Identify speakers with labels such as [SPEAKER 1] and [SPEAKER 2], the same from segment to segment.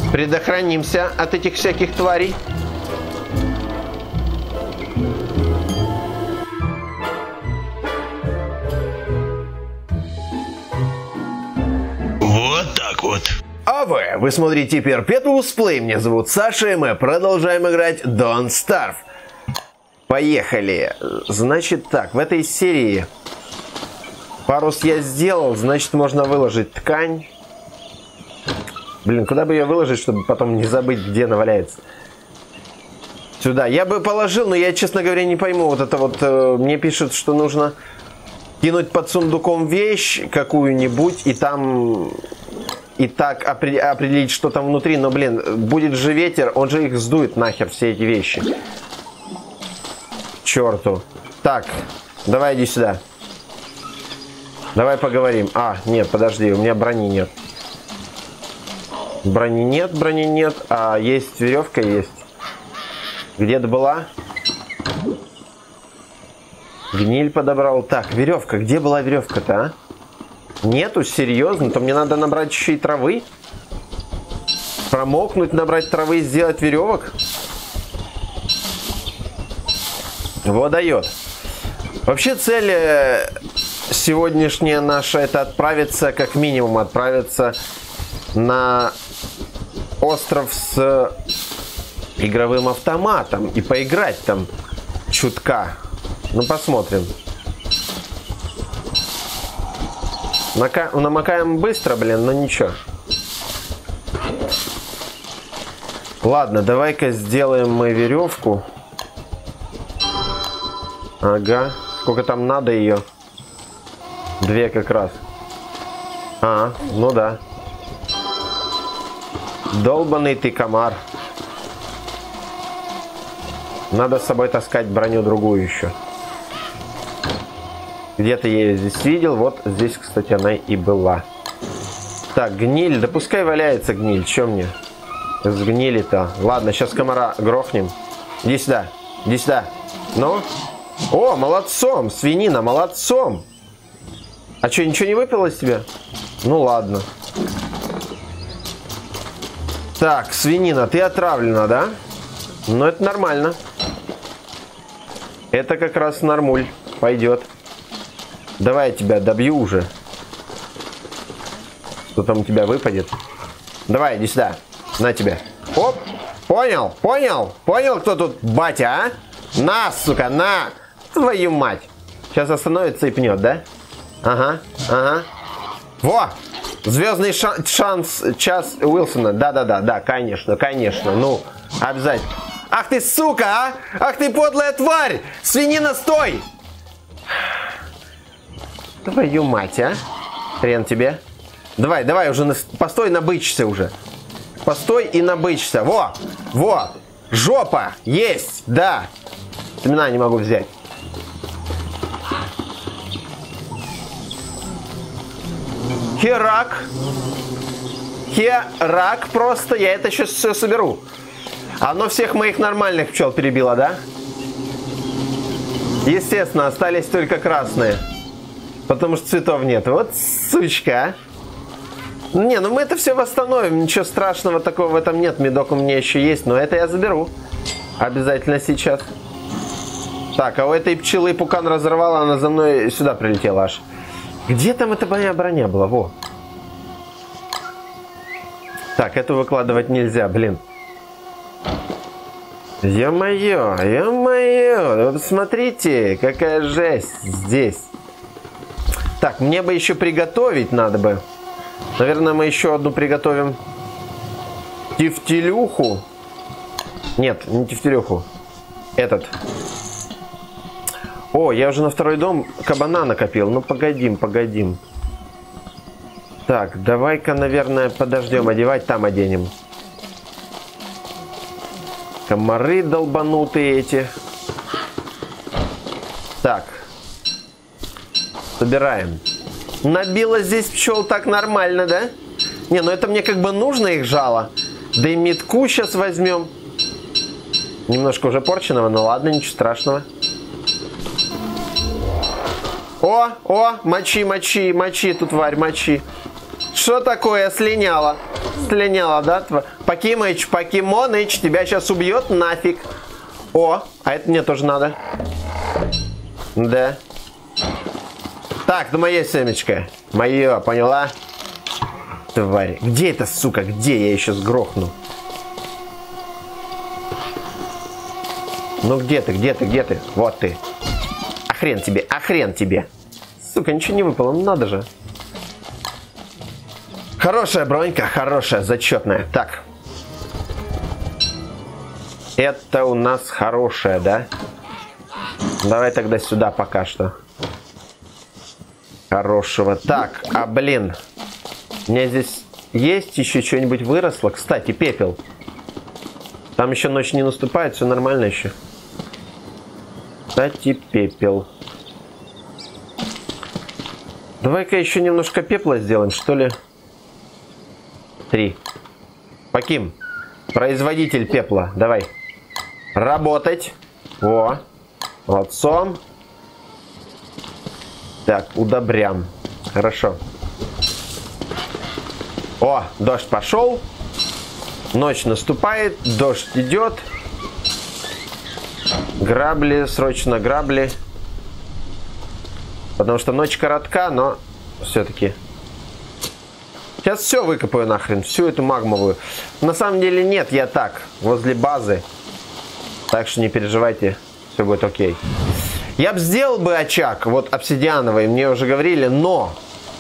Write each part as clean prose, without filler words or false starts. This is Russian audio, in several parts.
[SPEAKER 1] Предохранимся от этих всяких тварей.
[SPEAKER 2] Вот так вот.
[SPEAKER 1] А вы смотрите Perpetuous Play. Меня зовут Саша, и мы продолжаем играть Don't Starve. Поехали. Значит так, в этой серии парус я сделал, значит можно выложить ткань. Блин, куда бы ее выложить, чтобы потом не забыть, где она валяется? Сюда. Я бы положил, но я, честно говоря, не пойму. Вот это вот мне пишут, что нужно кинуть под сундуком вещь какую-нибудь и там... И так определить, что там внутри. Но, блин, будет же ветер, он же их сдует нахер, все эти вещи. К черту. Так, давай иди сюда. Давай поговорим. А, нет, подожди, у меня брони нет. Брони нет, а есть веревка, есть. Где-то была? Гниль подобрал. Так, веревка, где была веревка-то, а? Нету, серьезно? То мне надо набрать еще и травы? Промокнуть, набрать травы и сделать веревок? Вот дает. Вообще цель сегодняшняя наша — это отправиться, как минимум отправиться на остров с игровым автоматом и поиграть там чутка. Ну, посмотрим. Намокаем быстро, блин, но ничего. Ладно, давай-ка сделаем мы веревку. Ага. Сколько там надо ее? 2 как раз. А, ну да. Долбаный ты комар. Надо с собой таскать броню другую еще. Где-то я ее здесь видел. Вот здесь, кстати, она и была. Так, гниль. Да пускай валяется гниль. Че мне с гнили-то? Ладно, сейчас комара грохнем. Иди сюда. Иди сюда. Ну? О, молодцом. Свинина, молодцом. А что, ничего не выпало из тебя? Ну, ладно. Так, свинина, ты отравлена, да? Ну, это нормально. Это как раз нормуль. Пойдет. Давай я тебя добью уже. Что там у тебя выпадет? Давай, иди сюда. На тебя. Оп. Понял? Понял? Понял, кто тут батя, а? На, сука, на. Твою мать. Сейчас остановится и пнет, да? Ага, ага. Во! Звездный час Уилсона. Да, конечно, конечно. Ну, обязательно. Ах ты, сука, а? Ах ты, подлая тварь! Свинина, стой! Твою мать, а? Хрен тебе. Давай, давай уже, постой, набычься уже. Постой и набычься. Во, во, жопа, есть, да. Семена не могу взять. Херак. Херак просто, я это сейчас все соберу. Оно всех моих нормальных пчел перебило, да? Естественно, остались только красные. Потому что цветов нет. Вот сучка. Не, ну мы это все восстановим. Ничего страшного такого в этом нет. Медок у меня еще есть. Но это я заберу. Обязательно сейчас. Так, а у этой пчелы пукан разорвала. Она за мной сюда прилетела аж. Где там эта моя броня была? Во. Так, эту выкладывать нельзя, блин. Ё-моё, ё-моё. Вот смотрите, какая жесть здесь. Так, мне бы еще приготовить надо бы. Наверное, мы еще одну приготовим. Тефтелюху. Нет, не тефтелюху. Этот. О, я уже на второй дом кабана накопил. Ну, погодим, погодим. Так, давай-ка, наверное, подождем. Одевать там оденем. Комары долбанутые эти. Так. Собираем. Набило здесь пчел так нормально, да? Не, ну это мне как бы нужно их жало. Да и метку сейчас возьмем. Немножко уже порченого, но ладно, ничего страшного. О, мочи, мочи, мочи, тут тварь, мочи. Что такое? Слиняла. Слиняла, да? Покемоныч, тебя сейчас убьет нафиг. О, а это мне тоже надо. Да. Так, ну мое семечко. Мое, поняла? Тварь. Где это, сука? Где? Я ее сейчас грохну. Ну где ты, где ты, где ты? Вот ты. А хрен тебе, а хрен тебе. Сука, ничего не выпало, ну надо же. Хорошая бронька, хорошая, зачетная. Так. Это у нас хорошая, да? Давай тогда сюда пока что. Хорошего. Так, а блин. У меня здесь есть еще что-нибудь выросло? Кстати, пепел. Там еще ночь не наступает, все нормально еще. Кстати, пепел. Давай-ка еще немножко пепла сделаем, что ли? 3. Поким. Производитель пепла. Давай. Работать. О. Молодцом. Так, удобрям. Хорошо. О, дождь пошел. Ночь наступает. Дождь идет. Грабли, срочно грабли. Потому что ночь коротка, но все-таки. Сейчас все выкопаю нахрен. Всю эту магмовую. На самом деле нет, я так. Возле базы. Так что не переживайте. Все будет окей. Я бы сделал бы очаг. Вот обсидиановый. Мне уже говорили, но...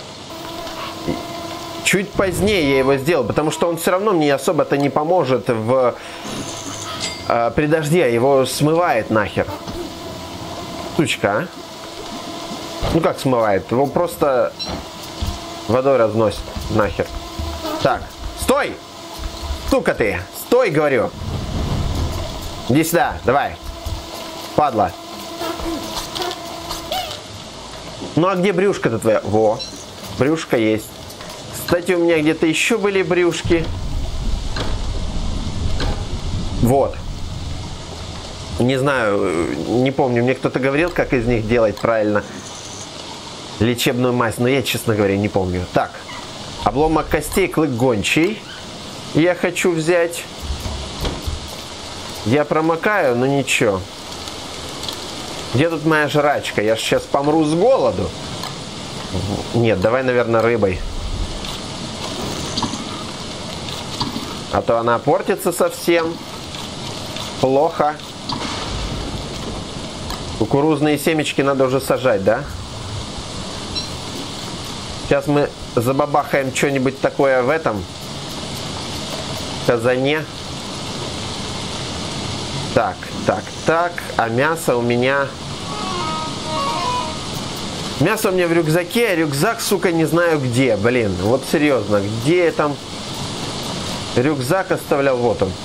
[SPEAKER 1] Чуть позднее я его сделал. Потому что он все равно мне особо-то не поможет в... при дожде. Его смывает нахер. Сучка, а? Ну как смывает? Его просто водой разносит нахер. Так, стой! Сука ты! Стой, говорю! Иди сюда, давай. Падла. Ну а где брюшка-то твоя? Во, брюшка есть. Кстати, у меня где-то еще были брюшки. Вот. Не знаю, не помню. Мне кто-то говорил, как из них делать правильно лечебную мазь. Но я, честно говоря, не помню. Так. Обломок костей, клык гончий. Я хочу взять. Я промокаю, но ничего. Где тут моя жрачка? Я же сейчас помру с голоду. Нет, давай, наверное, рыбой. А то она портится совсем. Плохо. Кукурузные семечки надо уже сажать, да? Сейчас мы забабахаем что-нибудь такое в этом казане. Так, так, так. А мясо у меня... Мясо у меня в рюкзаке, а рюкзак, сука, не знаю где. Блин, вот серьезно, где я там рюкзак оставлял? Вот он.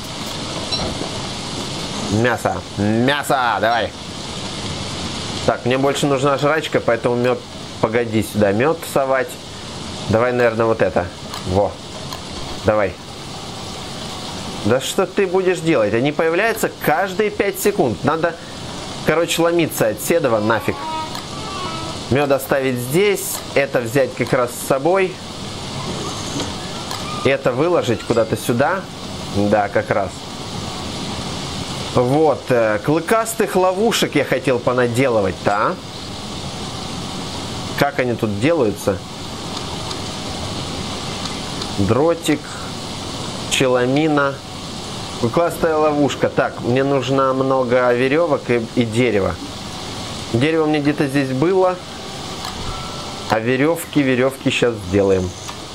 [SPEAKER 1] Мясо. Мясо, давай. Так, мне больше нужна жрачка, поэтому мед... Погоди, сюда мед совать. Давай, наверное, вот это. Во. Давай. Да что ты будешь делать? Они появляются каждые 5 секунд. Надо, короче, ломиться от седова нафиг. Мед оставить здесь. Это взять как раз с собой. Это выложить куда-то сюда. Да, как раз. Вот. Клыкастых ловушек я хотел понаделывать-то, а? Как они тут делаются? Дротик. Челамина. Клыкастая ловушка. Так, мне нужно много веревок и дерева. Дерево мне где-то здесь было. А веревки сейчас сделаем.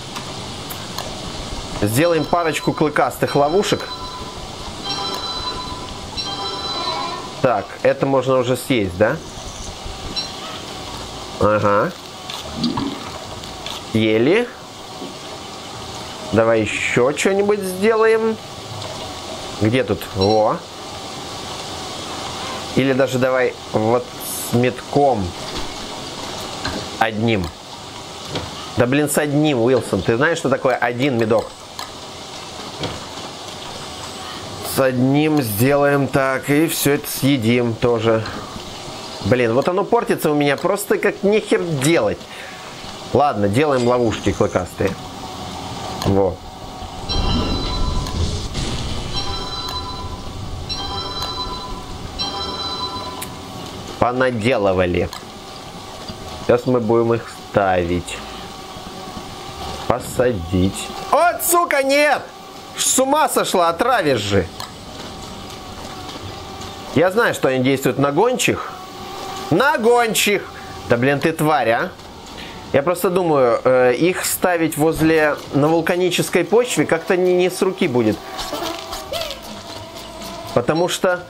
[SPEAKER 1] Сделаем парочку клыкастых ловушек. Так, это можно уже съесть, да? Ага. Съели. Давай еще что-нибудь сделаем. Где тут? Во. Или даже давай вот с метком. Одним. Да блин, с одним, Уилсон. Ты знаешь, что такое один медок? С одним сделаем так. И все это съедим тоже. Блин, вот оно портится у меня просто как нехер делать. Ладно, делаем ловушки клыкастые. Во. Понаделывали. Сейчас мы будем их ставить. Посадить. О, сука, нет! С ума сошла, отравишь же. Я знаю, что они действуют на гончих. На гончих! Да блин, ты тварь, а? Я просто думаю, их ставить на вулканической почве как-то не с руки будет. Потому что...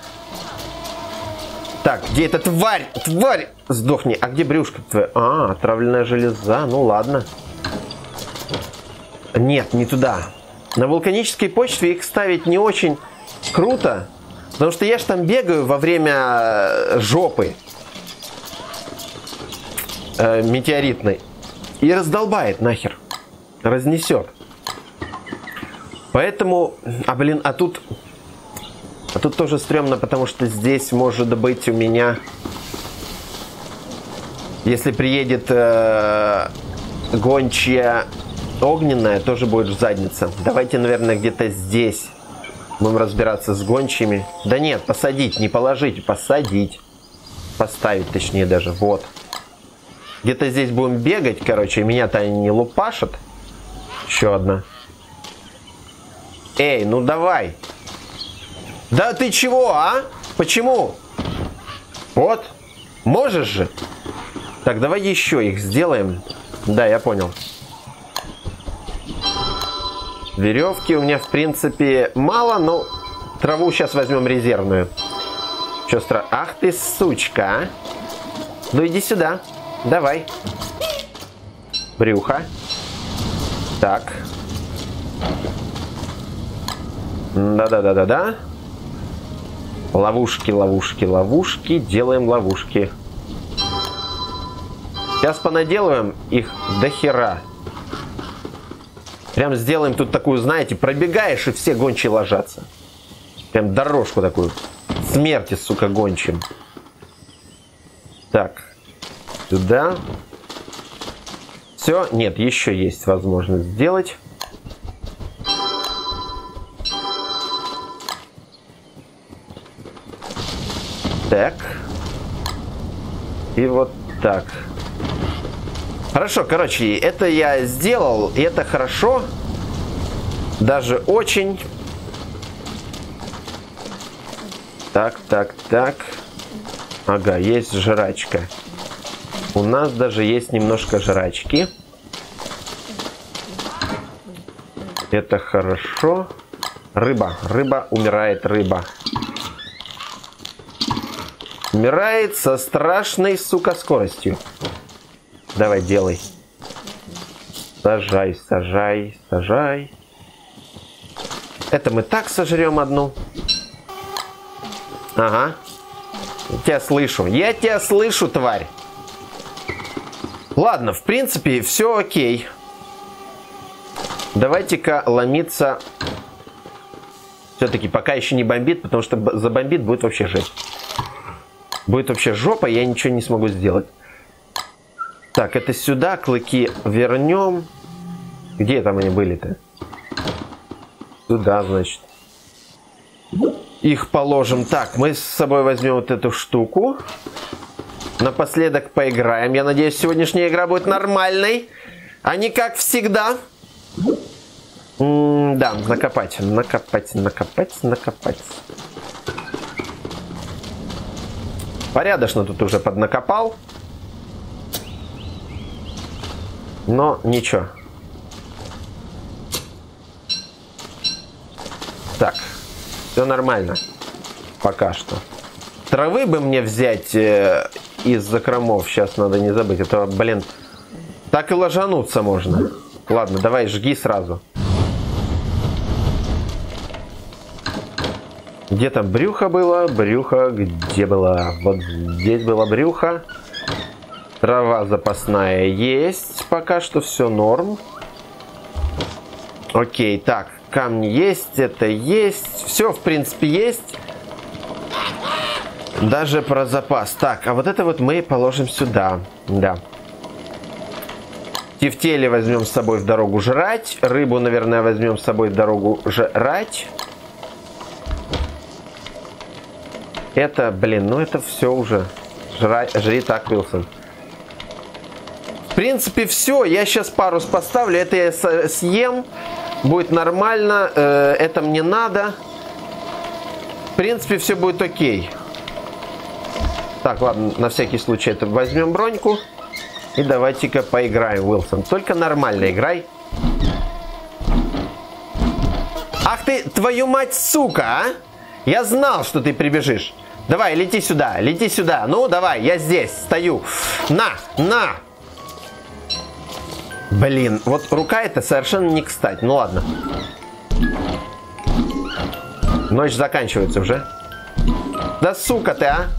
[SPEAKER 1] Так, где эта тварь? Тварь! Сдохни. А где брюшко твое? А, отравленная железа. Ну ладно. Нет, не туда. На вулканической почве их ставить не очень круто. Потому что я ж там бегаю во время жопы метеоритной. И раздолбает нахер. Разнесет. Поэтому... А тут тоже стрёмно, потому что здесь может быть у меня... Если приедет гончая огненная, тоже будет задница. Давайте, наверное, где-то здесь будем разбираться с гончими. Да нет, посадить, не положить, посадить. Поставить, точнее, даже. Вот. Где-то здесь будем бегать, короче. Меня-то они не лупашат. Еще одна. Эй, ну давай. Да ты чего, а? Почему? Вот. Можешь же. Так, давай еще их сделаем. Да, я понял. Веревки у меня, в принципе, мало, но траву сейчас возьмем резервную. Че страшно? Ах ты, сучка, а? Ну иди сюда. Давай. Брюхо. Так. Да-да-да-да-да. Ловушки, ловушки, ловушки. Делаем ловушки. Сейчас понаделываем их до хера. Прям сделаем тут такую, знаете, пробегаешь, и все гончие ложатся. Прям дорожку такую. Смерти, сука, гончим. Так. Сюда. Все. Нет, еще есть возможность сделать. Так. И вот так. Хорошо, короче, это я сделал, и это хорошо. Даже очень. Так, так, так. Ага, есть жрачка. У нас даже есть немножко жрачки. Это хорошо. Рыба. Рыба. Умирает рыба. Умирает со страшной, сука, скоростью. Давай, делай. Сажай, сажай, сажай. Это мы так сожрем одну. Ага. Я тебя слышу. Я тебя слышу, тварь. Ладно, в принципе, все окей. Давайте-ка ломиться. Все-таки пока еще не бомбит, потому что забомбит, будет вообще жесть. Будет вообще жопа, я ничего не смогу сделать. Так, это сюда, клыки вернем. Где там они были-то? Сюда, значит. Их положим. Так, мы с собой возьмем вот эту штуку. Напоследок поиграем. Я надеюсь, сегодняшняя игра будет нормальной. А не как всегда. Да, накопать. Накопать, накопать, накопать. Порядочно тут уже поднакопал. Но ничего. Так. Все нормально. Пока что. Травы бы мне взять из закромов. Сейчас надо не забыть. Это, блин, так и ложануться можно. Ладно, давай жги сразу. Где там брюхо было? Брюхо где было? Вот здесь было брюхо. Трава запасная есть. Пока что все норм. Окей, так. Камни есть, это есть. Все, в принципе, есть. Даже про запас. Так, а вот это вот мы положим сюда. Да. Тефтели возьмем с собой в дорогу жрать. Рыбу, наверное, возьмем с собой в дорогу жрать. Это, блин, ну это все уже. Жри так, Уилсон. В принципе, все. Я сейчас парус поставлю. Это я съем. Будет нормально. Это мне надо. В принципе, все будет окей. Так, ладно, на всякий случай это возьмем броньку. И давайте-ка поиграем, Уилсон. Только нормально играй. Ах ты, твою мать, сука, а! Я знал, что ты прибежишь. Давай, лети сюда, лети сюда. Ну, давай, я здесь стою. На, на! Блин, вот рука это совершенно не кстати. Ну, ладно. Ночь заканчивается уже. Да сука ты, а!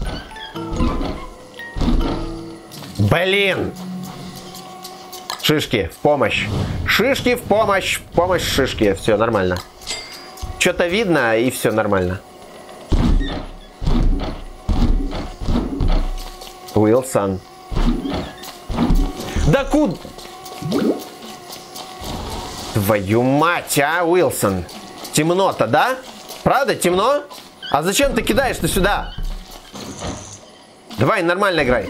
[SPEAKER 1] Блин! Шишки, в помощь. Шишки, в помощь. В помощь, шишки. Все нормально. Что-то видно, и все нормально. Уилсон. Да куда? Твою мать, а, Уилсон? Темно-то, да? Правда, темно? А зачем ты кидаешь-то сюда? Давай, нормально играй.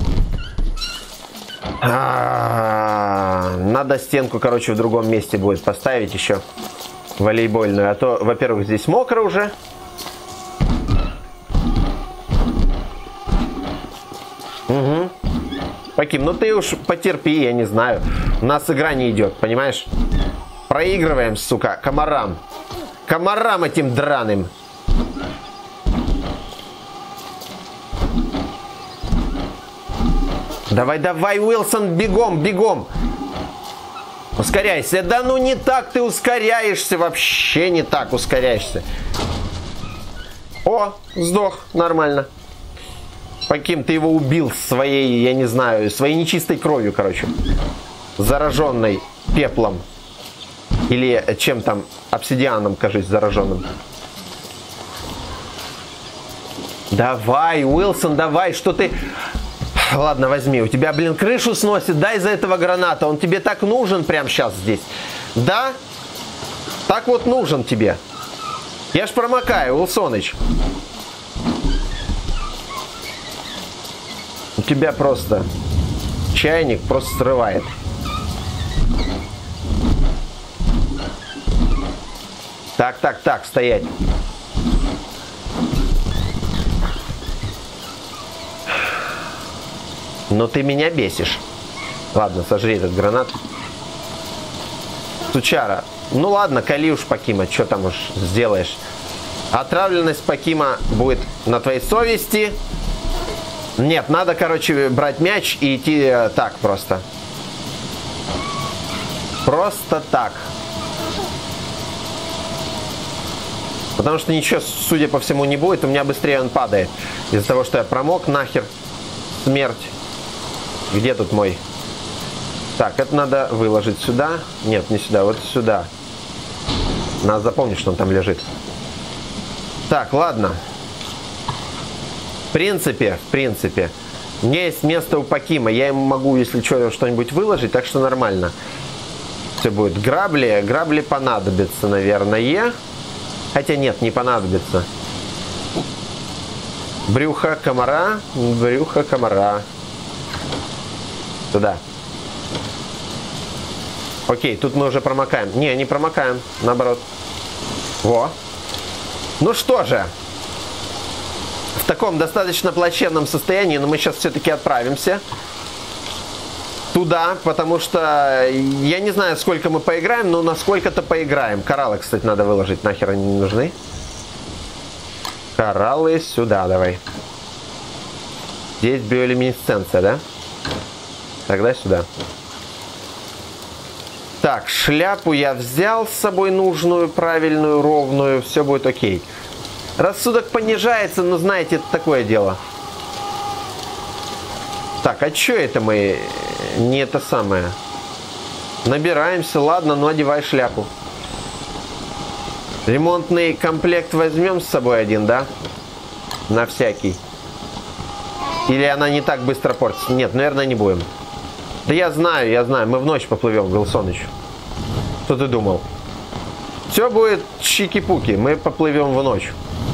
[SPEAKER 1] Надо стенку, короче, в другом месте будет поставить еще. Волейбольную. А то, во-первых, здесь мокро уже. Угу. Паким, ну ты уж потерпи, я не знаю. У нас игра не идет, понимаешь? Проигрываем, сука, комарам. Комарам этим драным. Давай, давай, Уилсон, бегом, бегом. Ускоряйся. Да ну не так ты ускоряешься. Вообще не так ускоряешься. О, сдох. Нормально. Паким, ты его убил своей, я не знаю, своей нечистой кровью, короче. Зараженной пеплом. Или чем там, обсидианом, кажется, зараженным. Давай, Уилсон, давай, что ты... Ладно, возьми. У тебя, блин, крышу сносит. Дай за этого граната. Он тебе так нужен прямо сейчас здесь. Да? Так вот нужен тебе. Я ж промокаю, Уилсоныч. У тебя просто чайник просто срывает. Так, так, так, стоять. Но ты меня бесишь. Ладно, сожри этот гранат. Сучара. Ну ладно, кали уж Пакима. Что там уж сделаешь? Отравленность Пакима будет на твоей совести. Нет, надо, короче, брать мяч и идти так просто. Просто так. Потому что ничего, судя по всему, не будет. У меня быстрее он падает. Из-за того, что я промок нахер. Смерть. Где тут мой? Так, это надо выложить сюда. Нет, не сюда, вот сюда. Надо запомнить, что он там лежит. Так, ладно. В принципе, у меня есть место у Пакима. Я ему могу, если что, что-нибудь выложить, так что нормально. Все будет. Грабли. Грабли понадобятся, наверное. Хотя нет, не понадобится. Брюхо комара. Брюхо комара. Туда. Окей, тут мы уже промокаем. Не, не промокаем. Наоборот. Во. Ну что же. В таком достаточно плачевном состоянии, но мы сейчас все-таки отправимся туда, потому что я не знаю, сколько мы поиграем, но насколько-то поиграем. Кораллы, кстати, надо выложить. Нахер они не нужны. Кораллы сюда давай. Здесь биолюминесценция, да? Тогда сюда. Так, шляпу я взял с собой нужную, правильную, ровную. Все будет окей. Рассудок понижается, но знаете, это такое дело. Так, а что это мы не это самое? Набираемся, ладно, ну одевай шляпу. Ремонтный комплект возьмем с собой один, да? На всякий. Или она не так быстро портится? Нет, наверное, не будем. Да я знаю, мы в ночь поплывем, Галсоныч. Что ты думал? Все будет чики-пуки, мы поплывем в ночь.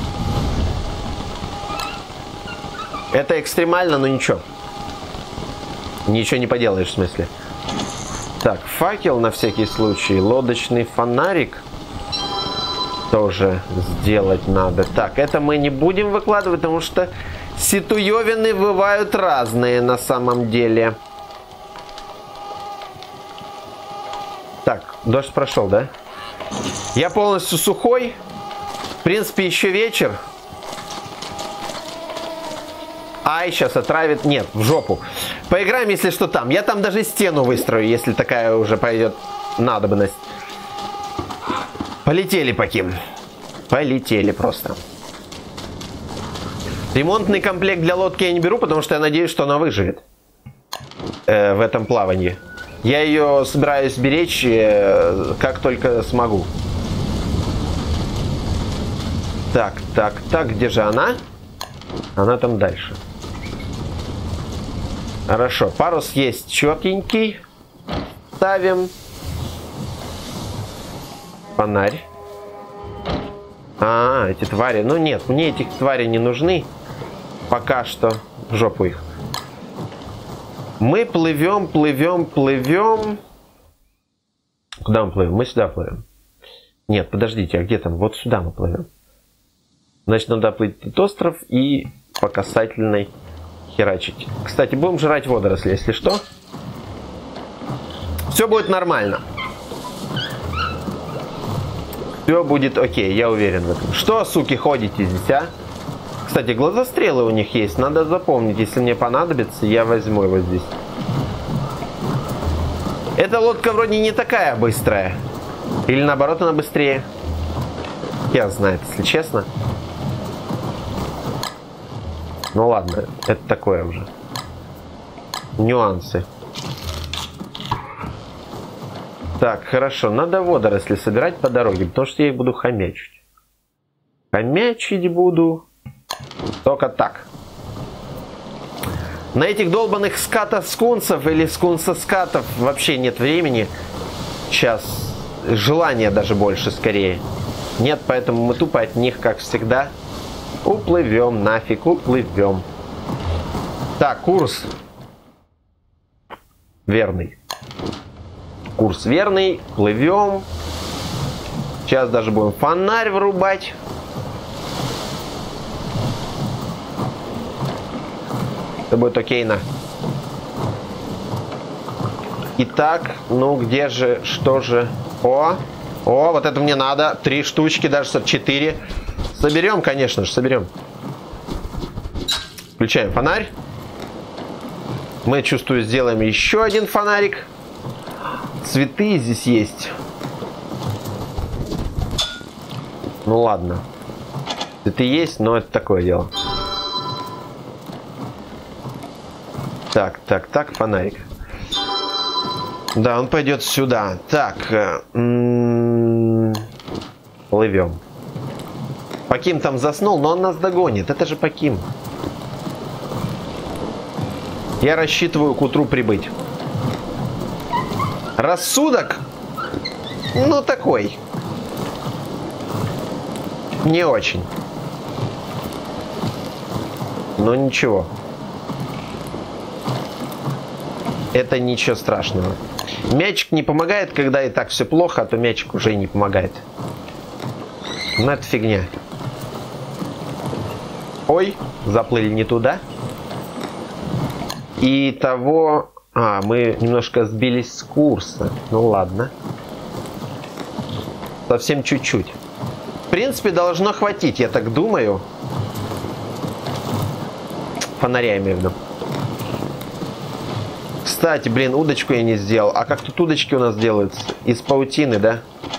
[SPEAKER 1] Это экстремально, но ничего. Ничего не поделаешь, в смысле. Так, факел на всякий случай. Лодочный фонарик тоже сделать надо. Так, это мы не будем выкладывать, потому что ситуевины бывают разные на самом деле. Так, дождь прошел, да? Я полностью сухой. В принципе, еще вечер. Ай, сейчас отравит. Нет, в жопу. Поиграем, если что, там. Я там даже стену выстрою, если такая уже пойдет надобность. Полетели, Паким. Полетели просто. Ремонтный комплект для лодки я не беру, потому что я надеюсь, что она выживет в этом плавании. Я ее собираюсь беречь как только смогу. Так, где же она? Она там дальше. Хорошо, парус есть четенький. Ставим. Фонарь. Эти твари. Ну нет, мне этих тварей не нужны. Пока что. В жопу их. Мы плывем. Куда мы плывем? Мы сюда плывем. Нет, подождите, а где там? Вот сюда мы плывем. Значит, надо плыть этот остров и по касательной херачить. Кстати, будем жрать водоросли, если что. Все будет нормально. Все будет окей, я уверен в этом. Что, суки, ходите здесь, а? Кстати, глазострелы у них есть. Надо запомнить, если мне понадобится, я возьму его здесь. Эта лодка вроде не такая быстрая. Или наоборот, она быстрее. Я знаю, если честно. Ну ладно, это такое уже. Нюансы. Так, хорошо. Надо водоросли собирать по дороге, потому что я их буду хомячить. Хомячить буду только так. На этих долбанных ската-скунсов или скунса-скатов вообще нет времени. Сейчас желания даже больше скорее. Нет, поэтому мы тупо от них, как всегда, уплывем, нафиг, уплывем. Так, курс верный. Курс верный, плывем. Сейчас даже будем фонарь врубать. Это будет окейно. Итак, ну где же, что же? О, вот это мне надо. 3 штучки, даже 4. Соберем, конечно же, соберем. Включаем фонарь. Мы, чувствую, сделаем еще один фонарик. Цветы здесь есть. Ну ладно. Цветы есть, но это такое дело. Так, фонарик. Да, он пойдет сюда. Так. Плывем. Паким там заснул, но он нас догонит. Это же Паким. Я рассчитываю к утру прибыть. Рассудок? Ну, такой. Не очень. Но ничего. Это ничего страшного. Мячик не помогает, когда и так все плохо, а то мячик уже и не помогает. Ну, это фигня. Ой, заплыли не туда. И того... мы немножко сбились с курса. Ну, ладно. Совсем чуть-чуть. В принципе, должно хватить, я так думаю. Фонаря имею в виду. Кстати, блин, удочку я не сделал. А как тут удочки у нас делаются? Из паутины, да?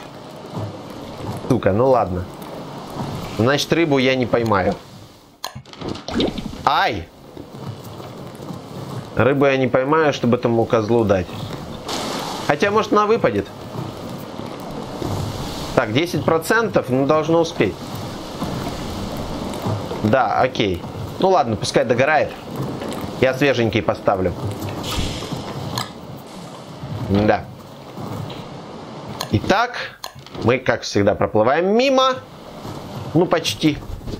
[SPEAKER 1] Сука, ну ладно. Значит, рыбу я не поймаю. Ай! Рыбу я не поймаю, чтобы этому козлу дать. Хотя, может, она выпадет. Так, 10%, ну, должно успеть. Да, окей. Ну, ладно, пускай догорает. Я свеженький поставлю. Да. Итак, мы, как всегда, проплываем мимо. Ну, почти.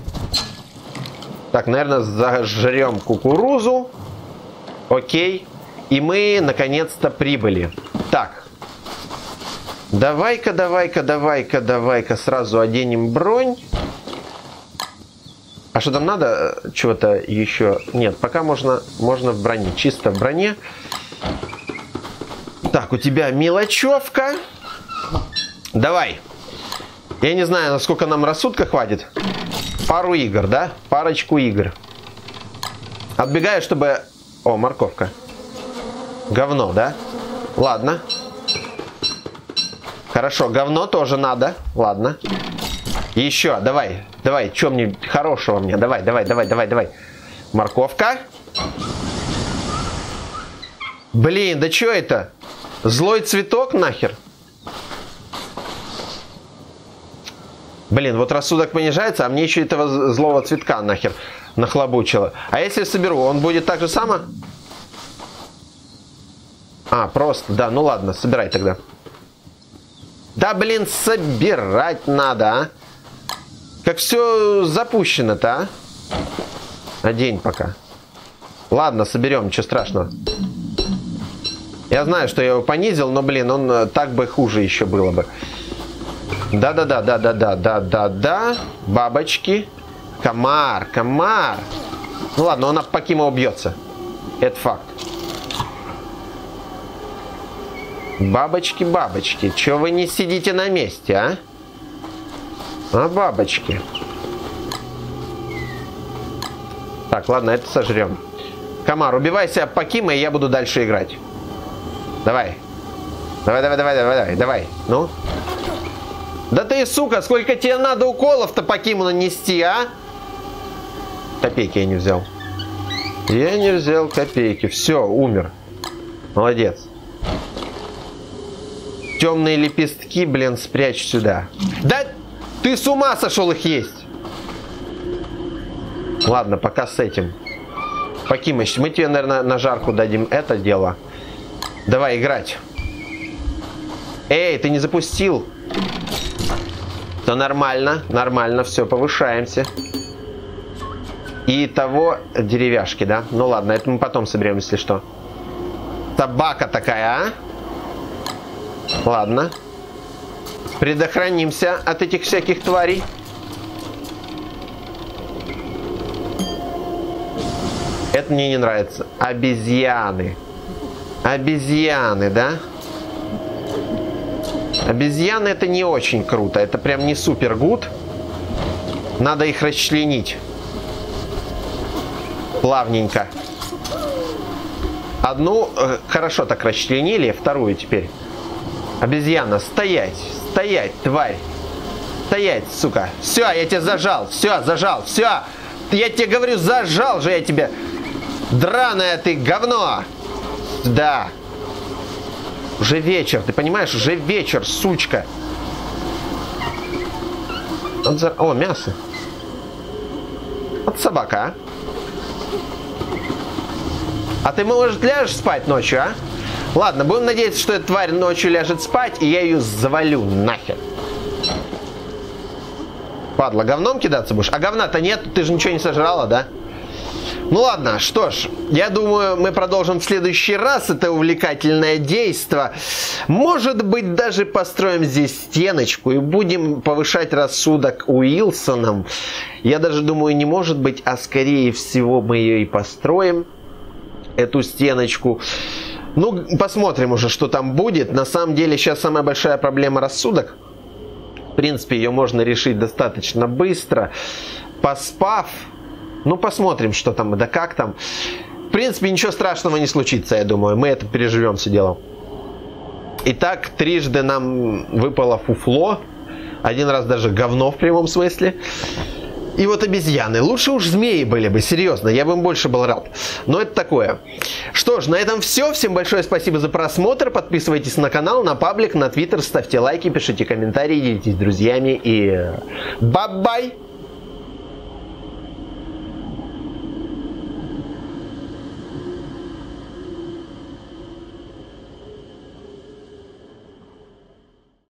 [SPEAKER 1] Так, наверное, зажрем кукурузу. Окей. И мы, наконец-то, прибыли. Так. Давай-ка, давай-ка, давай-ка, давай-ка сразу оденем бронь. А что там надо? Чего-то еще? Нет, пока можно в броне. Чисто в броне. Так, у тебя мелочевка. Давай. Я не знаю, насколько нам рассудка хватит. Пару игр, да? Парочку игр. Отбегаю, чтобы... О, морковка. Говно, да? Ладно. Хорошо, говно тоже надо. Ладно. Еще, давай. Давай, что мне хорошего мне? Давай, давай, давай, давай, давай. Морковка. Блин, да что это? Злой цветок нахер? Блин, вот рассудок понижается, а мне еще этого злого цветка нахер нахлобучило. А если соберу, он будет так же само? А, просто, да, ну ладно, собирай тогда. Да, блин, собирать надо, а? Как все запущено-то, а? Одень пока. Ладно, соберем, ничего страшного. Я знаю, что я его понизил, но, блин, он так бы хуже еще было бы. Да-да-да, да-да-да, да-да-да. Бабочки. Комар, комар. Ну ладно, он об Покима убьется. Это факт. Бабочки, бабочки. Чего вы не сидите на месте, а? А, бабочки. Так, ладно, это сожрем. Комар, убивайся об Покима, и я буду дальше играть. Давай. Давай, давай, давай, давай, давай, давай. Ну? Да ты, сука, сколько тебе надо уколов-то Покиму нанести, а? Копейки я не взял. Я не взял копейки. Все, умер. Молодец. Темные лепестки, блин, спрячь сюда. Да ты с ума сошел их есть. Ладно, пока с этим. Покимыч, мы тебе, наверное, на жарку дадим это дело. Давай играть. Эй, ты не запустил? То нормально, нормально, все, повышаемся. И того деревяшки, да? Ну ладно, это мы потом соберем, если что. Собака такая, а? Ладно. Предохранимся от этих всяких тварей. Это мне не нравится. Обезьяны. Обезьяны, да? Обезьяны это не очень круто. Это прям не супер гуд. Надо их расчленить. Плавненько. Одну хорошо так расчленили, вторую теперь. Обезьяна, стоять, стоять, тварь. Стоять, сука. Все, я тебя зажал. Все, зажал, все. Я тебе говорю, зажал же я тебя. Драное ты говно. Да. Уже вечер, ты понимаешь? Уже вечер, сучка. О, мясо. Вот собака, а? А ты, может, ляжешь спать ночью, а? Ладно, будем надеяться, что эта тварь ночью ляжет спать, и я ее завалю нахер. Падла, говном кидаться будешь? А говна-то нет, ты же ничего не сожрала, да? Ну ладно, что ж, я думаю, мы продолжим в следующий раз это увлекательное действо. Может быть, даже построим здесь стеночку и будем повышать рассудок Уилсоном. Я даже думаю, не может быть, а скорее всего мы ее и построим, эту стеночку. Ну, посмотрим уже, что там будет. На самом деле, сейчас самая большая проблема рассудок. В принципе, ее можно решить достаточно быстро, поспав. Ну, посмотрим, что там, да как там. В принципе, ничего страшного не случится, я думаю. Мы это переживем все дело. Итак, трижды нам выпало фуфло. Один раз даже говно в прямом смысле. И вот обезьяны. Лучше уж змеи были бы, серьезно. Я бы им больше был рад. Но это такое. Что ж, на этом все. Всем большое спасибо за просмотр. Подписывайтесь на канал, на паблик, на твиттер. Ставьте лайки, пишите комментарии, делитесь с друзьями. И бай-бай!